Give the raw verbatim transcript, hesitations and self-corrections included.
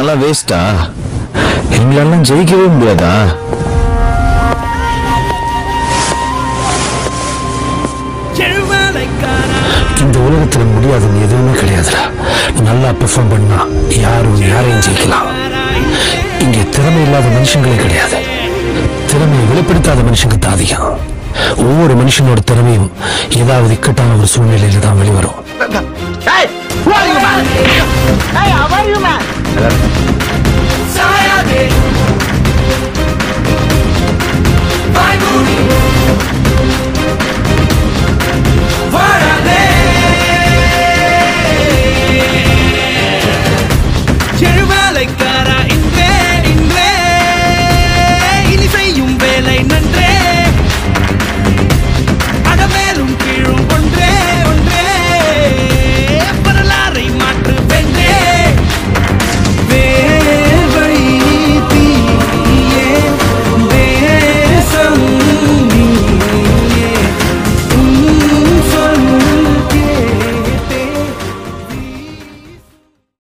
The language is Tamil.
நாங்கெல்லாம் வேஸ்டா? எங்களெல்லாம் ஜெயிக்கவே முடியாதா? இந்த உலகத்துல முடியாதுன்னு எதுவுமே கிடையாதுடா. நல்லா பெர்ஃபார்ம் பண்ணா யாரும் யாரையும் ஜெயிக்கலாம். இங்க திறமை இல்லாத மனுஷங்களே கிடையாது. திறமையை வெளிப்படுத்தாத மனுஷங்க தான் அதிகம். ஒவ்வொரு மனுஷனோட திறமையும் ஏதாவது இக்கட்டான ஒரு சூழ்நிலையில தான் வெளிவரும்.